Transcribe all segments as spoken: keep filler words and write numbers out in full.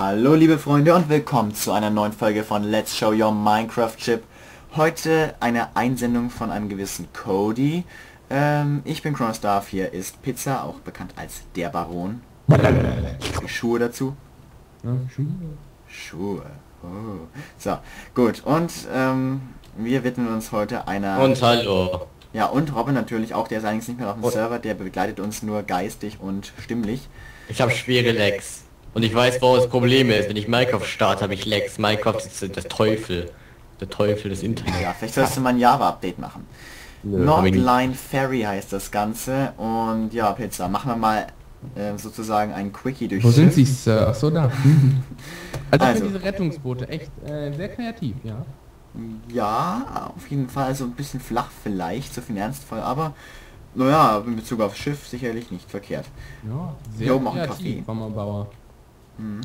Hallo liebe Freunde und willkommen zu einer neuen Folge von Let's Show Your Minecraft Chip. Heute eine Einsendung von einem gewissen Cody. Ähm, ich bin Chronostarf, hier ist Pizza, auch bekannt als der Baron. Die Schuhe dazu. Ja, Schuhe. Schuhe. Oh. So, gut. Und ähm, wir widmen uns heute einer... Und hallo. Ja, und Robin natürlich auch, der ist eigentlich nicht mehr auf dem Und Server, der begleitet uns nur geistig und stimmlich. Ich habe schwere Lags. Und ich weiß, wo das Problem ist. Wenn ich Minecraft starte, habe ich Lags. Minecraft ist der Teufel. Der Teufel des Internets. Ja, vielleicht sollst du mal ein Java-Update machen. Nö, Nordline Ferry heißt das Ganze. Und ja, Pizza, machen wir mal äh, sozusagen ein Quickie durch. Wo sind sie, Sir? Achso, da. Also, Also. für diese Rettungsboote echt äh, sehr kreativ, ja. Ja, auf jeden Fall, also ein bisschen flach vielleicht, so viel ernstvoll, aber naja, in Bezug aufs Schiff sicherlich nicht verkehrt. Ja, sehr Hier oben auch ein kreativ Café. vom Bauer. Mhm.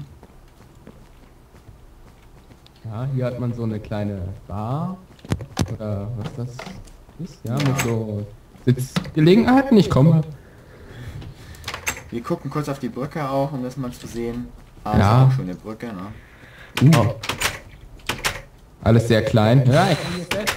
Ja, hier hat man so eine kleine Bar. Oder was das ist, ja, mit so Sitzgelegenheiten. Ich komme. Wir gucken kurz auf die Brücke auch, um das mal zu sehen. Ah, Ja. ist auch eine schöne Brücke, ne? Uh. Alles sehr klein. Ja, ich bin hier fest.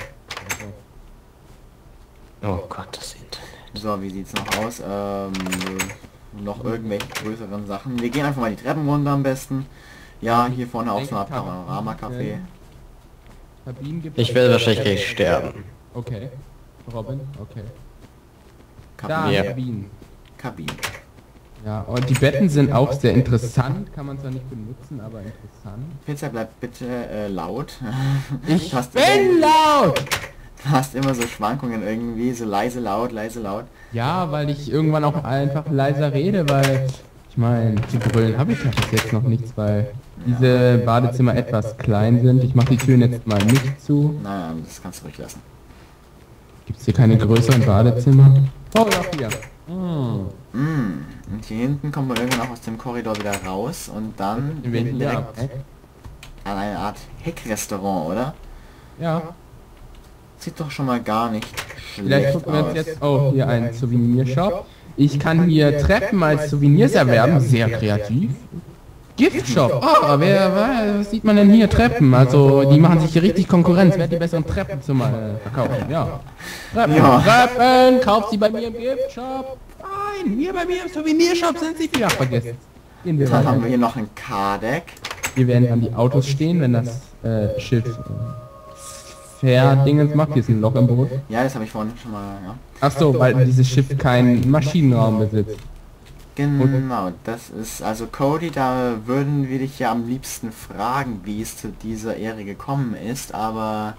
Oh Gott, das Internet. So, wie sieht's noch aus? Ähm, noch irgendwelche größeren Sachen. Wir gehen einfach mal die Treppen runter am besten. Ja, hier vorne auch so ein Panorama-Café. Kabinen gibt Ich werde wahrscheinlich gleich sterben. Okay. Robin, okay. Da, Kabinen. Ja. Kabinen. Kabinen. Ja, und die Betten sind auch sehr interessant. Kann man zwar nicht benutzen, aber interessant. Pizza, bleib bitte äh, laut. Ich Du hast bin immer- laut! Du hast immer so Schwankungen irgendwie, so leise laut, leise laut. Ja, weil ich irgendwann auch einfach leiser rede, weil ich meine, zu brüllen habe ich ja bis jetzt noch nichts, weil diese Badezimmer etwas klein sind. Ich mache die Türen jetzt mal nicht zu. Naja, das kannst du ruhig lassen. Gibt es hier keine größeren Badezimmer? Oh, ja, hier. Hm. Mm. Und hier hinten kommen wir irgendwann auch aus dem Korridor wieder raus und dann gehen wir Ja. direkt an eine Art Heckrestaurant, oder? Ja. Sieht doch schon mal gar nicht Vielleicht schlecht gucken wir uns aus. jetzt... Oh, hier ein Souvenirshop. Ich kann hier Treppen als Souvenirs erwerben. Sehr kreativ. Giftshop. Oh, wer, wer, was sieht man denn hier? Treppen. Also, die machen sich hier richtig Konkurrenz. Wer hat die besseren Treppen zum äh, verkaufen? Ja. Treppen, Ja. Treppen. Kauft sie bei mir im Giftshop. Nein, hier bei mir im Souvenirshop sind sie wieder. Ach, vergessen. Gehen wir Dann haben wir weiter. hier noch ein K-Deck. Hier werden dann die Autos stehen, wenn das äh, Schiff äh, Fair-Dingens macht. Hier ist ein Loch im Boot. Ja, das habe ich vorhin schon mal, ja. Ach so, weil dieses Schiff keinen Maschinenraum besitzt. Genau, das ist also Cody, da würden wir dich ja am liebsten fragen, wie es zu dieser Ehre gekommen ist, aber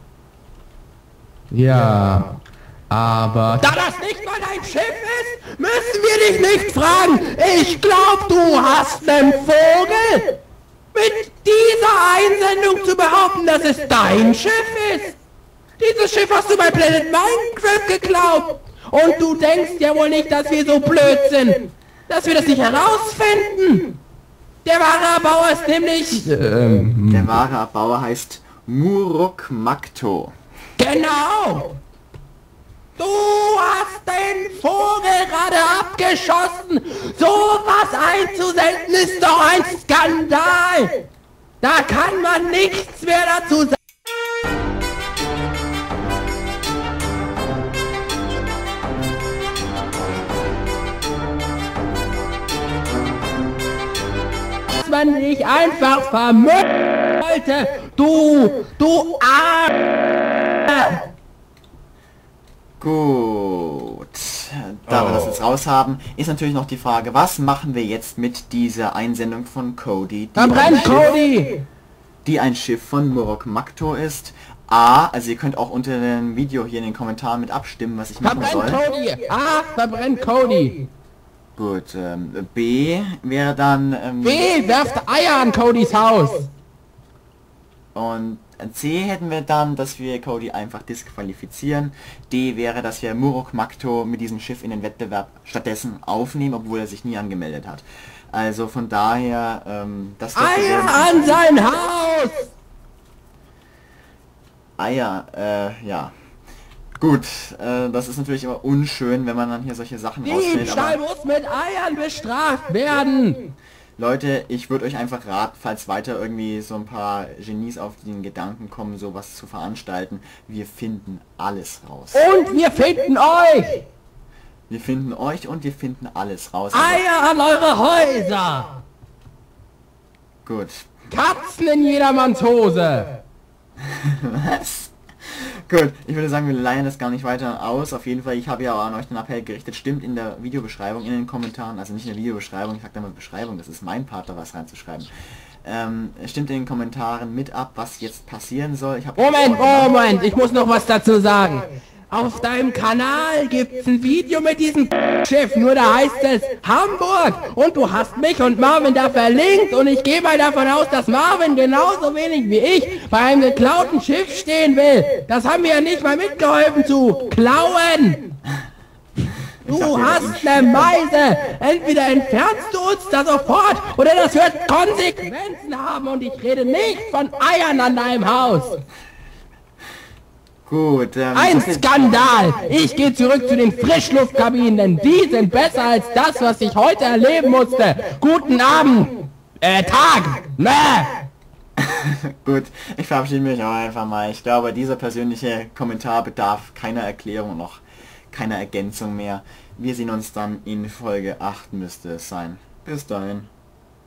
Ja, aber... Da das nicht mal dein Schiff ist, müssen wir dich nicht fragen. Ich glaub, du hast einen Vogel. Mit dieser Einsendung zu behaupten, dass es dein Schiff ist. Dieses Schiff hast du bei Planet Minecraft geklaut. Und du denkst ja wohl nicht, dass wir so blöd sind. Dass wir das nicht herausfinden. Der wahre Erbauer ist nämlich... Ähm, der wahre Erbauer heißt Muruk Makto. Genau! Du hast den Vogel gerade abgeschossen! So was einzusenden ist doch ein Skandal! Da kann man nichts mehr dazu sagen! Dass man nicht einfach vermögen sollte! Du! Du Arsch! Gut, da wir das jetzt raus haben, ist natürlich noch die Frage, was machen wir jetzt mit dieser Einsendung von Cody, die, Da ein brennt Schiff, Cody! die ein Schiff von Muruk Makto ist. A, also ihr könnt auch unter dem Video hier in den Kommentaren mit abstimmen, was ich machen Verbrennt soll. Cody! Ah, verbrennt Cody! Gut, ähm, B wäre dann ähm, B, werft Eier an Codys Haus! und C hätten wir dann, dass wir Cody einfach disqualifizieren. D wäre, dass wir Muruk Makto mit diesem Schiff in den Wettbewerb stattdessen aufnehmen, obwohl er sich nie angemeldet hat. Also von daher, ähm, das wird Eier gewesen. an sein Haus! Eier, äh, ja. Gut, äh, das ist natürlich immer unschön, wenn man dann hier solche Sachen rausstellt, Diebstahl aber muss mit Eiern bestraft werden! Leute, ich würde euch einfach raten, falls weiter irgendwie so ein paar Genies auf den Gedanken kommen, sowas zu veranstalten, wir finden alles raus. Und wir finden euch! Wir finden euch und wir finden alles raus. Also, Eier an eure Häuser! gut. Katzen in jedermanns Hose! Was? Gut, ich würde sagen, wir leihen das gar nicht weiter aus. Auf jeden Fall, ich habe ja auch an euch den Appell gerichtet. Stimmt in der Videobeschreibung, in den Kommentaren, also nicht in der Videobeschreibung, ich sag da mal Beschreibung, das ist mein Part, da was reinzuschreiben. Ähm, stimmt in den Kommentaren mit ab, was jetzt passieren soll. Ich hab Moment, Moment, ich muss noch was dazu sagen. Auf deinem Kanal gibt's ein Video mit diesem Schiff, nur da heißt es Hamburg und du hast mich und Marvin da verlinkt und ich gehe mal davon aus, dass Marvin genauso wenig wie ich bei einem geklauten Schiff stehen will. Das haben wir ja nicht mal mitgeholfen zu klauen. Du hast eine Meise. Entweder entfernst du uns da sofort oder das wird Konsequenzen haben und ich rede nicht von Eiern an deinem Haus. Gut, ähm, Ein Skandal! Ich gehe zurück zu den Frischluftkabinen, denn die sind besser als das, was ich heute erleben musste. Guten Abend! Äh, Tag! Mäh! Gut, ich verabschiede mich auch einfach mal. Ich glaube, dieser persönliche Kommentar bedarf keiner Erklärung noch, keiner Ergänzung mehr. Wir sehen uns dann in Folge acht müsste es sein. Bis dahin.